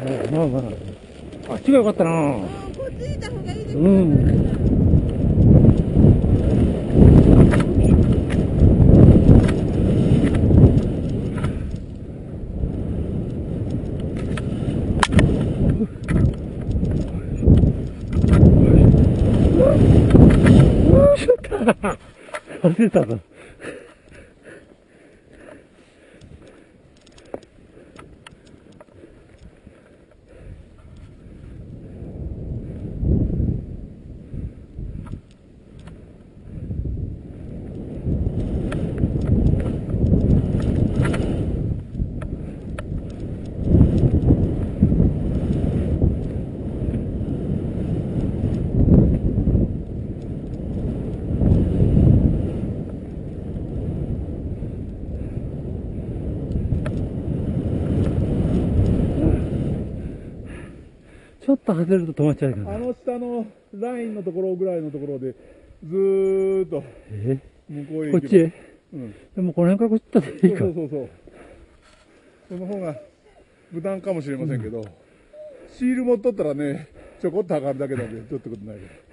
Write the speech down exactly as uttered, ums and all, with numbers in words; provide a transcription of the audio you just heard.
まあまあ。あっちがよかったな。 こっち行った方がいいですね。 うん。忘れたぞ。ちょっと外れると止まっちゃうから。 あの下のラインのところぐらいのところで、ずーっとえ向こうへこっちへ、 うん、 でもこの辺からこっち行ったらいいか。 そうそうそうそう。その方が無難かもしれませんけど、うん、シール持っとったらね、ちょこっと上がるだけなんで、ちょっとことないけど。